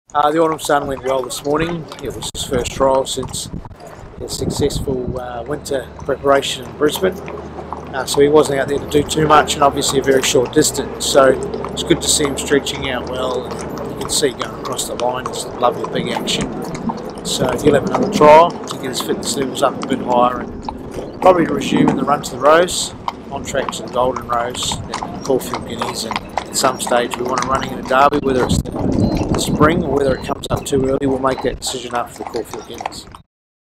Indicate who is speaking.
Speaker 1: The autumn sun went well this morning. It was his first trial since his successful winter preparation in Brisbane. So he wasn't out there to do too much, and obviously a very short distance. So it's good to see him stretching out well, and you can see going across the line, it's lovely big action. So he'll have another trial to get his fitness levels up a bit higher, and probably resume in the run to the Rose, on track to the Golden Rose, then the Caulfield Guineas, and at some stage we want him running in a derby, whether it's the spring or whether it comes up too early. We'll make that decision after the Caulfield Guineas.